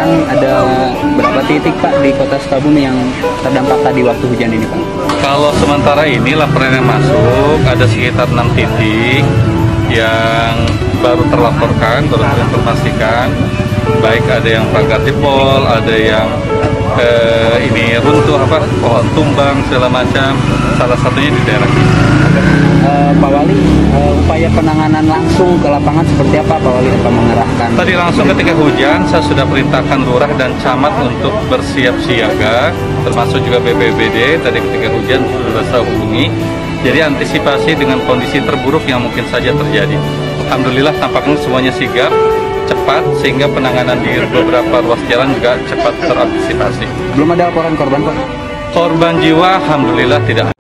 sekarang ada berapa titik Pak di Kota Sukabumi yang terdampak tadi waktu hujan ini Pak? Kalau sementara ini laporan yang masuk ada sekitar 6 titik yang baru terlaporkan, baru terinformasikan. Baik ada yang pagar jebol, ada yang ini runtuh pohon tumbang segala macam. Salah satunya di daerah ini. Pak Wali, upaya penanganan langsung ke lapangan seperti apa Pak Wali? Apa mengerahkan? Tadi langsung ketika hujan saya sudah perintahkan lurah dan camat untuk bersiap siaga, termasuk juga BPBD. Tadi ketika hujan sudah saya hubungi. Jadi antisipasi dengan kondisi terburuk yang mungkin saja terjadi. Alhamdulillah tampaknya semuanya sigap, cepat, sehingga penanganan di beberapa ruas jalan juga cepat terantisipasi. Belum ada laporan korban Pak? Korban jiwa alhamdulillah tidak.